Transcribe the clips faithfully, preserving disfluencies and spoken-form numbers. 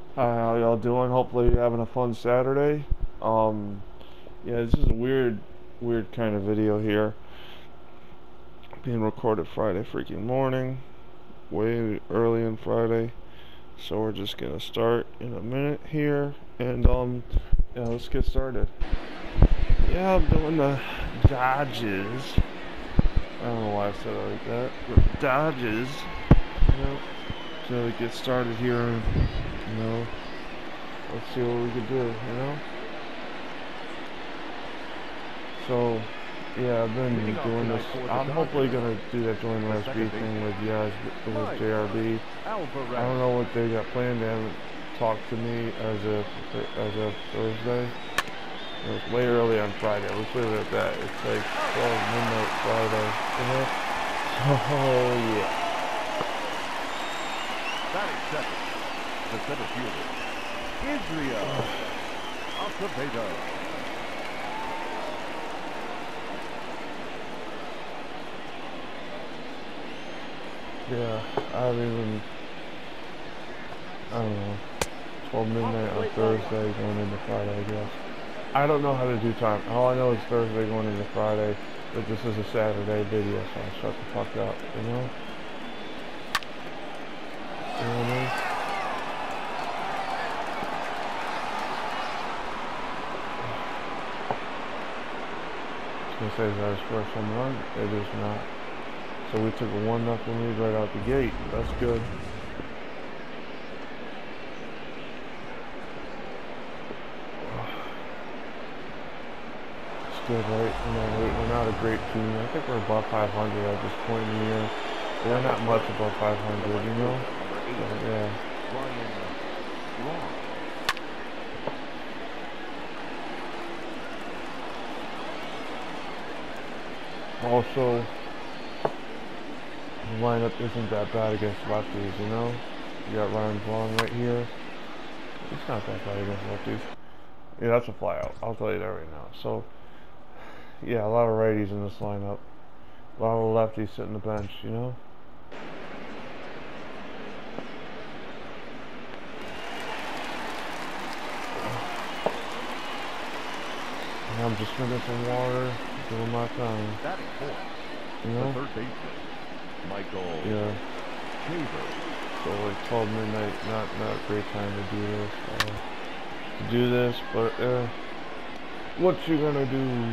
Hi, how y'all doing? Hopefully you're having a fun Saturday. Um, yeah, this is a weird, weird kind of video here. Being recorded Friday freaking morning, way early on Friday. So we're just gonna start in a minute here, and um, yeah, let's get started. Yeah, I'm doing the Dodges. I don't know why I said it like that, but Dodges. You know, so to get started here, you know, let's see what we can do. You know. So, yeah, I've been doing this. I'm hopefully gonna do that join the S B thing with you guys, with J R B. I don't know what they got planned. They haven't talked to me as of as of Thursday. It was way early on Friday. Let's leave it at that. It's like twelve midnight Friday, you know. So yeah. Batting second, the center fielder, Israel Acevedo. Yeah, I haven't even, I don't know, twelve midnight on Thursday going into Friday, I guess. I don't know how to do time. All I know is Thursday going into Friday, but this is a Saturday video, so I'll shut the fuck up, you know? You know what I mean? I was gonna say, is that his first home run? It is not. So we took a one nothing lead right out the gate. That's good. It's good, right? You know, we're not a great team. I think we're above five hundred at this point in the year. We're not much above five hundred, you know? So, yeah. Also, the lineup isn't that bad against lefties, you know? You got Ryan Vaughn right here. It's not that bad against lefties. Yeah, that's a flyout. I'll tell you that right now. So, yeah, a lot of righties in this lineup. A lot of lefties sitting the bench, you know? And I'm just drinking some water, doing my thing. You know? The third baseman, Michael. Yeah. Shaver. So like twelve midnight, not not a great time to do this. Uh, to do this, but uh, what you gonna do?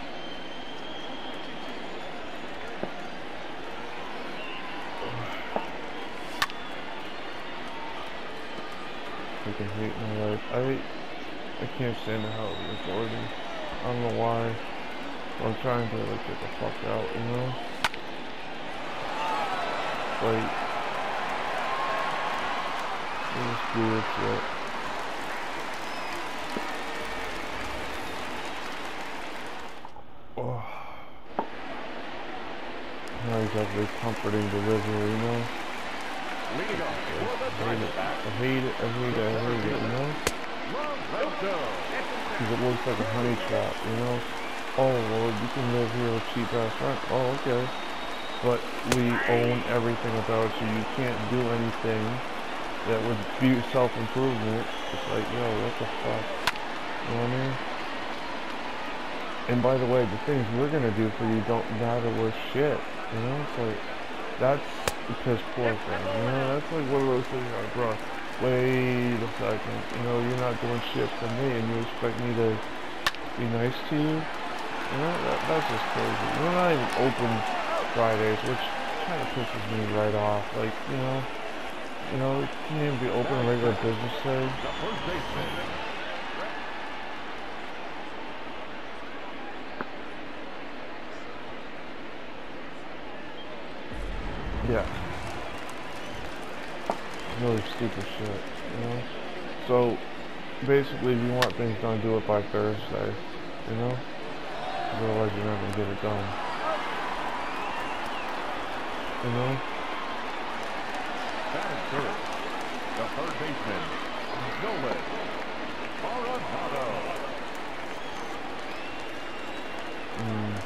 Freaking hate my life. I I can't stand the hell of the authority. I don't know why. I'm trying to like get the fuck out, you know? Like, this weird shit. Oh. Now he's got this comforting delivery, you know? I hate it. I hate it. I hate it. I hate it, you know? Because it looks like a honey trap, you know? Oh, well, you can live here with cheap ass rent. Oh, okay. But we own everything about you. You can't do anything that would be self-improvement. It's like, yo, what the fuck? You know what I mean? And by the way, the things we're gonna do for you don't matter worth shit. You know? It's like, that's the piss poor thing. You know? That's like one of those things like, bro, wait a second. You know, you're not doing shit for me and you expect me to be nice to you? You know, that, that's just crazy. We're not even open Fridays, which kind of pisses me right off. Like, you know, you know, it can't even be open on regular business day. Yeah. Really stupid shit, you know? So, basically, if you want things done, do it by Thursday, you know? Otherwise, you're not gonna get it done. You know? Batting third, the third baseman, Nolan Arenado. Mm.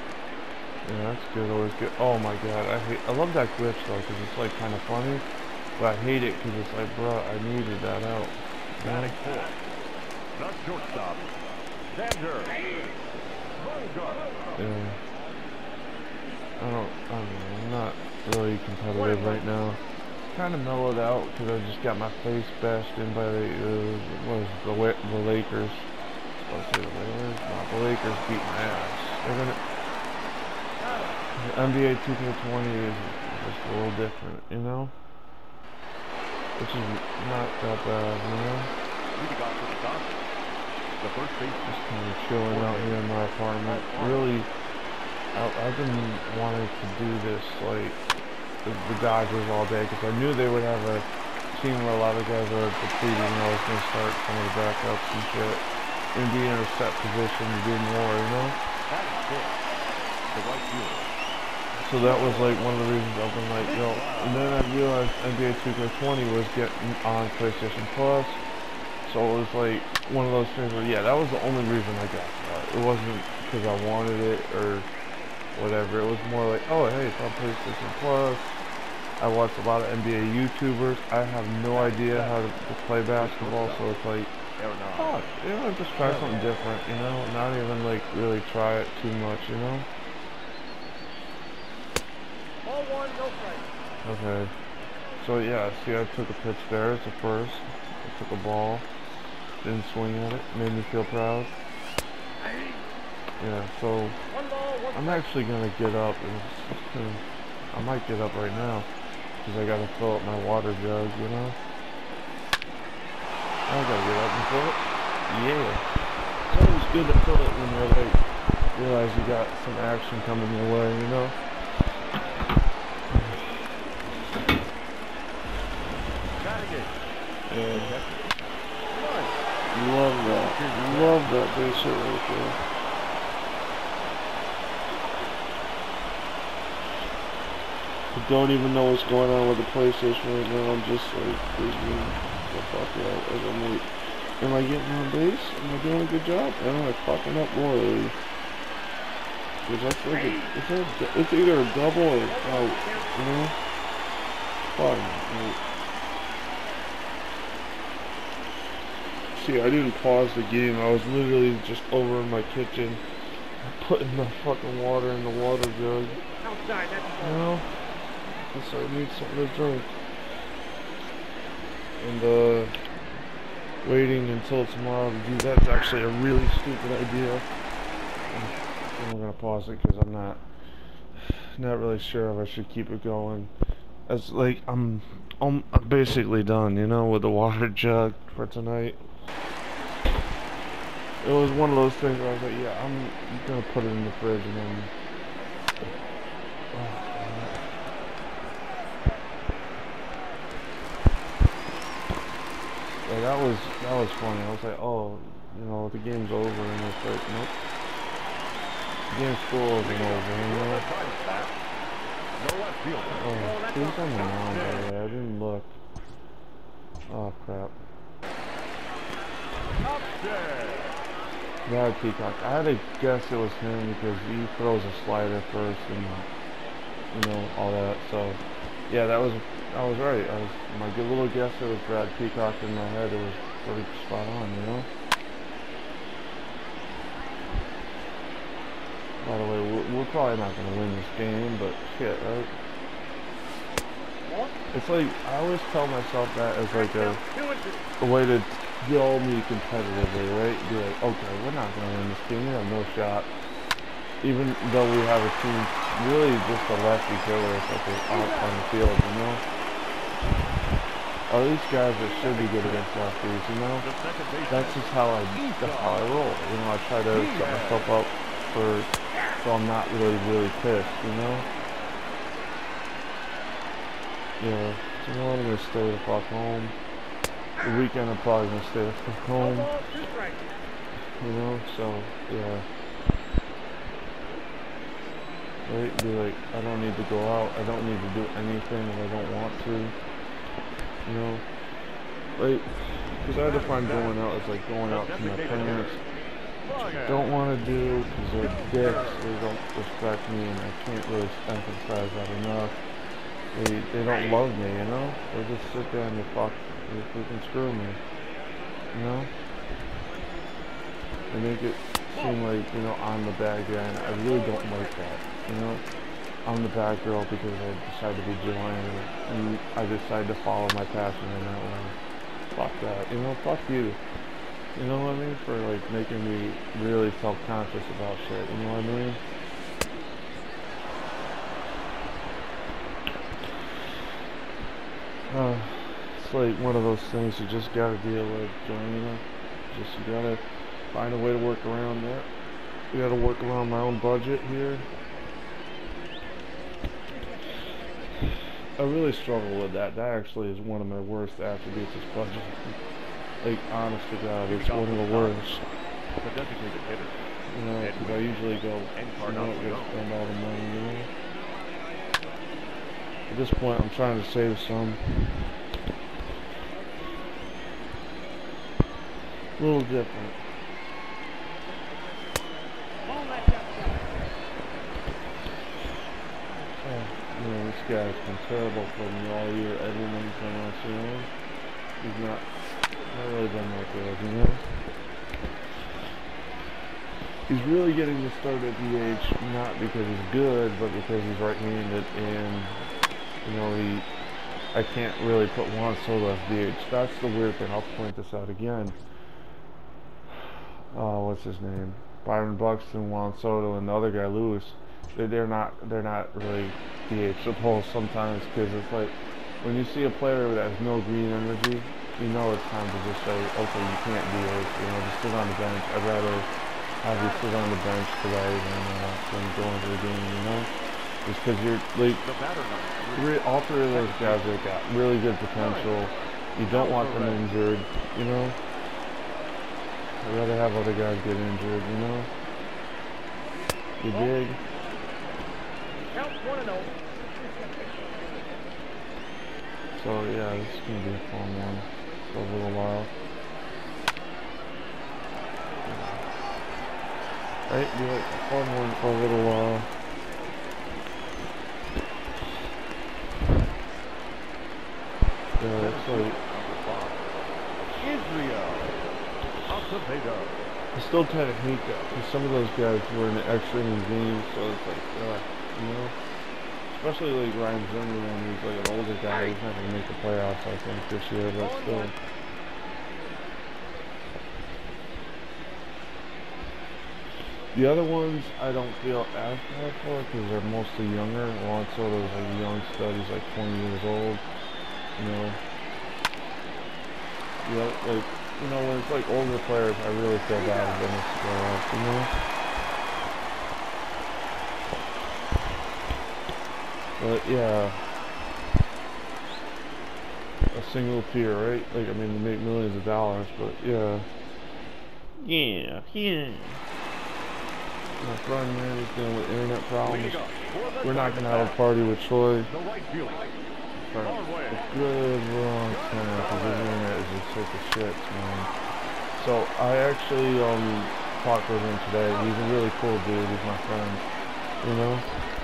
Yeah, that's good. Always good. Oh my god, I hate. I love that glitch though, because it's like kind of funny. But I hate it because it's like, bro, I needed that out. Batting fourth. The shortstop, Xander Bogaerts. Yeah. I don't, I don't know, I'm not really competitive right now. Kind of mellowed out because I just got my face bashed in by the, uh, what is it, the, La- the Lakers. I'll say the Lakers? No, the Lakers beat my ass. They're gonna, the N B A two K twenty is just a little different, you know? Which is not that bad, you know? Leading off for the Dodgers, the first baseman. Just kind of chilling out here in my apartment. Really, I, I've been wanting to do this, like, the, the Dodgers all day, because I knew they would have a team where a lot of guys are depleted, and I was going to start some of the backups and shit, and be in a set position to do more, you know? Batting fifth, the right fielder. So that was like one of the reasons I've been like, yo, and then I realized N B A two K twenty was getting on PlayStation Plus, so it was like one of those things where, yeah, that was the only reason I got that. It wasn't because I wanted it or whatever. It was more like, oh, hey, it's on PlayStation Plus. I watch a lot of N B A YouTubers. I have no idea how to, to play basketball, so it's like, fuck, you know, just try something different, you know, not even like really try it too much, you know. Okay, so yeah, see, I took a pitch there as a first. I took a ball, didn't swing at it, made me feel proud. Yeah, so I'm actually gonna get up, and I might get up right now, because I gotta fill up my water jug, you know? I gotta get up and fill it. Yeah. It's always good to fill it when you're like, realize you got some action coming your way, you know? Yeah. Love that. Love that base hit right there. I don't even know what's going on with the PlayStation right now. I'm just like freaking the fuck out. Like, I'm like, am I getting on base? Am I doing a good job? Or am I fucking up royally? Because that's like a, it's, a, it's either a double or out, you know? Fuck. Like, see, I didn't pause the game. I was literally just over in my kitchen putting the fucking water in the water jug. Outside, that's you know? Because I need something to drink. And, uh, waiting until tomorrow to do that's actually a really stupid idea. I'm gonna pause it because I'm not, not really sure if I should keep it going. It's like, I'm, I'm basically done, you know, with the water jug for tonight. It was one of those things where I was like, yeah, I'm gonna put it in the fridge and then... Oh, yeah, that was, that was funny. I was like, oh, you know, the game's over, and it's like, nope. The game's still over and over, you know? Oh, who's on the mound, by the way? I didn't look. Oh, crap. Yeah, Peacock. I had to guess it was him because he throws a slider first and, you know, all that. So, yeah, that was, I was right. I was, my good little guess, it was Brad Peacock in my head. It was pretty spot on, you know? By the way, we're, we're probably not going to win this game, but shit, right? It's like, I always tell myself that as like a, a way to dull me competitively, right? Be like, okay, we're not going to win this game, we have no shot. Even though we have a team, really just a lefty killer such as out on the field, you know? Are these guys that should be good against lefties, you know? That's just how I, that's how I roll. You know, I try to set myself up for, so I'm not really, really pissed, you know? Yeah, tomorrow I'm gonna stay the fuck home. The weekend I'm probably gonna stay the fuck home. You know, so, yeah. Right? Be like, I don't need to go out, I don't need to do anything if I don't want to. You know? Like, because I define going out as like going out to my parents, which I don't want to do because they're dicks, they don't respect me, and I can't really emphasize that enough. they they don't love me, you know. They just sit there and they fuck, they freaking screw me, you know. They make it seem like, you know, I'm the bad guy, and I really don't like that, you know. I'm the bad girl because I decided to be Joanne, and I decided to follow my passion in that way. Fuck that, you know. Fuck you. You know what I mean? For like making me really self-conscious about shit. You know what I mean? Uh, it's like one of those things you just gotta deal with, John. You know, just you gotta find a way to work around that. You gotta work around my own budget here. I really struggle with that. That actually is one of my worst attributes is budget. Like, honest to God, it's one of the worst. The designated hitter. You know, because I usually go, I'm not going to spend all the money, you know. At this point, I'm trying to save some. A little different. Oh, you know, this guy's been terrible for me all year. Everyone's been on, you know. He's not, not really been that good, you know. He's really getting the start at D H, not because he's good, but because he's right-handed, and, you know, he, I can't really put Juan Soto as D H. That's the weird thing. I'll point this out again. Oh, what's his name? Byron Buxton, Juan Soto, and the other guy, Lewis. They're, they're not, they're not really D H supposed sometimes, because it's like, when you see a player that has no green energy, you know it's time to just say, okay, you can't D H, you know, just sit on the bench. I'd rather have you sit on the bench today than, uh, than go into the game, you know? Just because you're, like, three, all three of those guys have got really good potential. You don't want them injured, you know? I'd rather have other guys get injured, you know? You dig? So, yeah, this is going to be a fun one for a little while. Right, be like a fun one for a little while. Yeah, it's like Israel Acevedo. I still kind of hate that because some of those guys were in the extra innings games, so it's like, uh, you know, especially like Ryan Zimmerman, who's like an older guy. He's not gonna make the playoffs, I think, this year, but still. The other ones I don't feel as bad for because they're mostly younger. Juan Soto's like a young stud, he's like twenty years old, you know. Yeah, like, you know, when it's like older players, I really feel bad for them to go off, you know. But yeah, a single tier, right? Like, I mean, they make millions of dollars, but yeah. Yeah, yeah. My friend, man, is dealing with internet problems. We're not going to have a party with Troy. For a good long time, because his internet is just such a shit, man. So, I actually, um, talked with him today. He's a really cool dude. He's my friend, you know?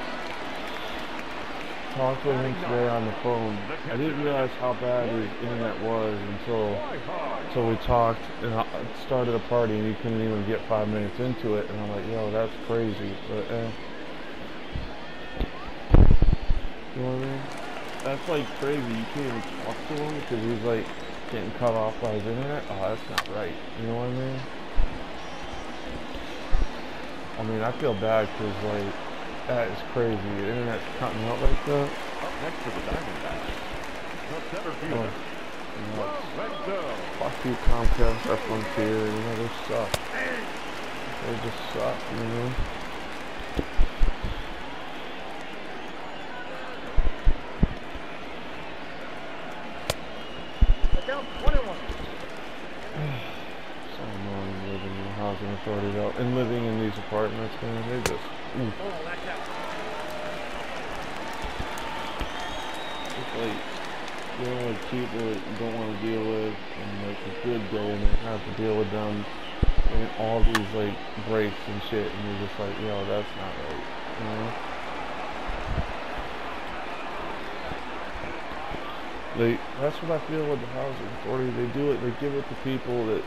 Talked with him today on the phone. I didn't realize how bad his internet was until, until we talked and I started a party and he couldn't even get five minutes into it. And I'm like, yo, that's crazy. But, eh. You know what I mean? That's like crazy. You can't even talk to him because he's like getting cut off by his internet. Oh, that's not right. You know what I mean? I mean, I feel bad because like, that is crazy. The internet's cutting out like that. Up next to the Diamondbacks, the center fielder. You know, fuck you, Comcast, Frontier. You know, they suck. They just suck, you know? So annoying living in the housing authority though. And living in these apartments, man, they just... Oof. It's like, you know, like people that you don't want to deal with, and like a good day, and they have to deal with them, and all these like breaks and shit, and you're just like, yo, that's not right, you know? they, that's what I feel with the housing authority. They do it, they give it to people that,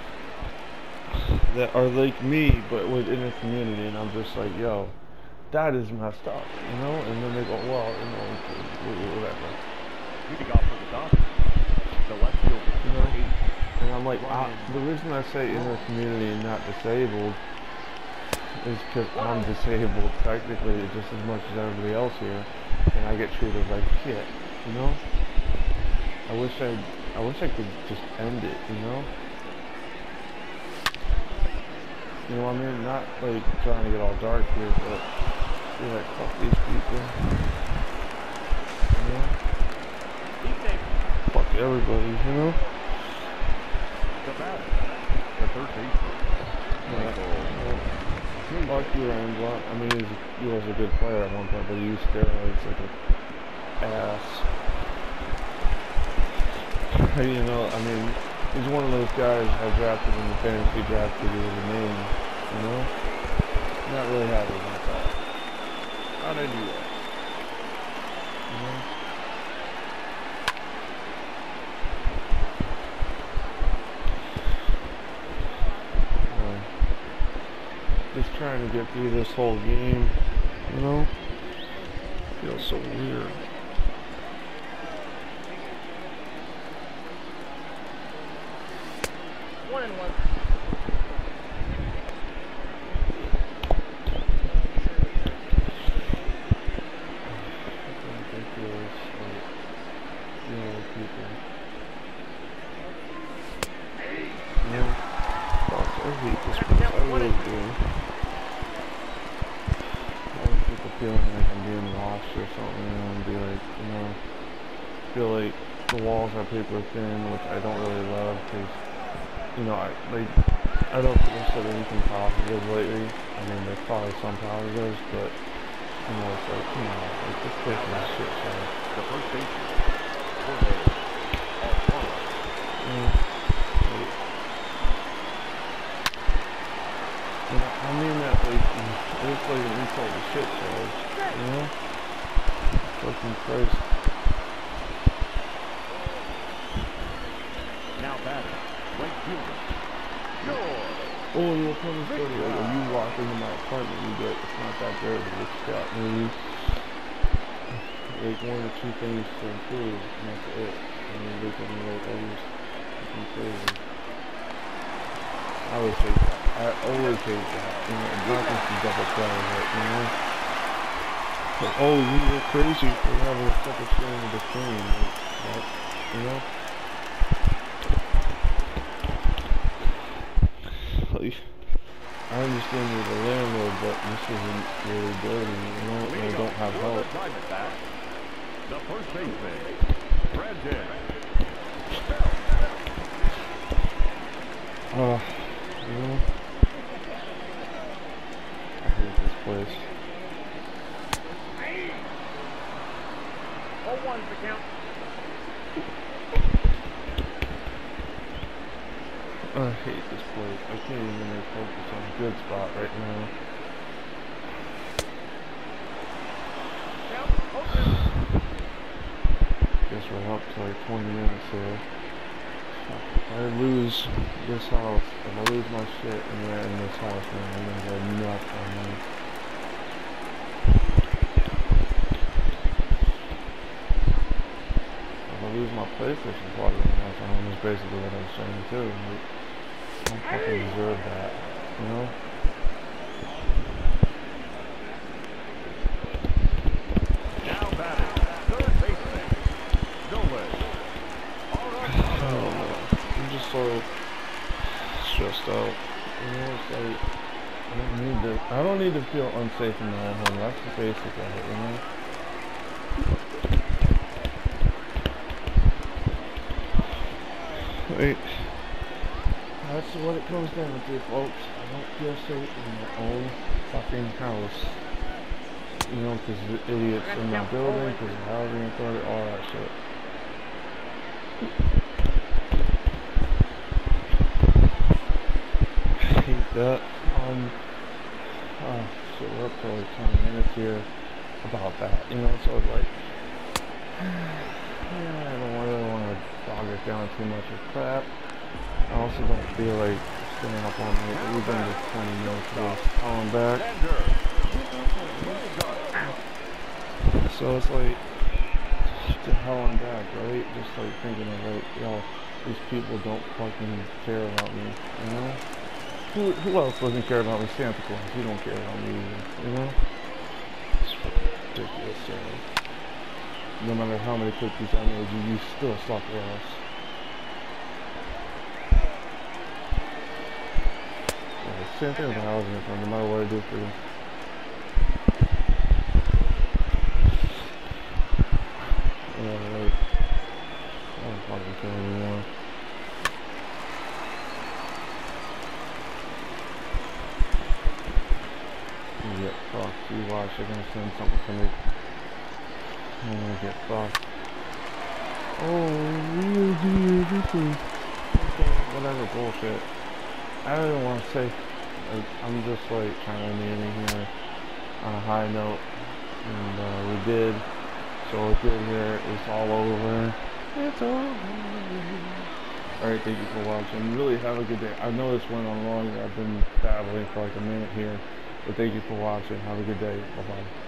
that are like me, but within a community, and I'm just like, yo, that is messed up, you know? And then they go, well, you know, whatever. Leading off for the Dodgers, the left fielder, you know? eight. And I'm like, I, the reason I say inner community and not disabled is because I'm disabled technically just as much as everybody else here, and I get treated like shit, you know? I wish I, I wish I could just end it, you know? You know what I mean? Not like trying to get all dark here, but be like, fuck these people. You know? Fuck everybody, you know? The batter, the third baseman. Yeah. Fuck you, Ryan Blunt. I mean, he's, he was a good player at one point, but he used steroids like an ass. You know, I mean, he's one of those guys I drafted in the fantasy draft because he was a name, you know? Not really happy about that. Not into it. You know? Uh, just trying to get through this whole game, you know? Feels so weird. One and one. Ridiculous, like, you know, people. Yeah. Fuck, I hate this place. I really do. All these people feeling like I'm being watched or something, you know, and be like, you know, feel like the walls are paper thin, which I don't really love, because, you know, I, like, I don't think I've said anything positive lately. I mean, there's probably some positives, but, you know, it's like, you know, like, this place is a shit show. The first baseman, Jorge Alfaro. Yeah. Like, you know, I mean that, like, it's like an insult to shit shows, you know? Fucking Christ. Now batting, right fielder, George. Oh, and you'll come and study, like, when you walk into my apartment, you get, it's not that dirty, it's got maybe, like, one or two things to improve, and that's it. I mean, look at me like, I was fucking crazy. I always hate that. I always hate that. You know, I'm not going to double down on it, you know? Like, oh, you were crazy for having a second string of the thing, like, what? You know? Like, I understand you're the landlord, but this isn't really dirty, you know? And I don't have help. The first baseman, Brandon. Uh, you know? I hate this place. Oh, one's the count. I hate this place. I can't even really focus on a good spot right now. Guess we're up to like twenty minutes here. If I lose this house, if I lose my shit and they're in this house, man, I'm gonna go nuts on me. If I lose my PlayStation plug in that time, is basically what I was saying too. Like, I don't fucking deserve that, you know? Now batting, third baseman, Nolan. I don't know. I'm just so stressed out. You know, it's like, I don't need to, I don't need to feel unsafe in my own home. That's the basic of it, you know? Like, that's what it comes down to, folks. I don't feel safe in my own fucking house. You know, because the idiots in my building, because the housing authority, all that shit. I hate that. Um, oh, shit, we're up to like twenty minutes here about that, you know, so it's like, yeah, I don't really want to bog it down too much with crap. I also don't feel like staying up all night. We've been just twenty minutes ago, calling back. So it's like, the hell I'm back, right? Just like thinking of like, yo, these people don't fucking care about me, you know? Who, who else doesn't care about me? Santa Claus. He don't care about me either, you know? It's fucking ridiculous, so no matter how many cookies I made you, you still suck ass. Yeah, same thing with the housing, no matter what I do for you. Yeah, like, I don't fucking care anymore. You get fucked. You watch, they're gonna send something to me. I'm gonna get fucked. Oh, you do everything. Okay, whatever bullshit. I don't even want to say, like, I'm just like kind of naming here on a high note. And uh, we did. So it's good here. It's all over. It's over. Alright, thank you for watching. Really have a good day. I know this went on longer. I've been babbling for like a minute here. But thank you for watching. Have a good day. Bye-bye.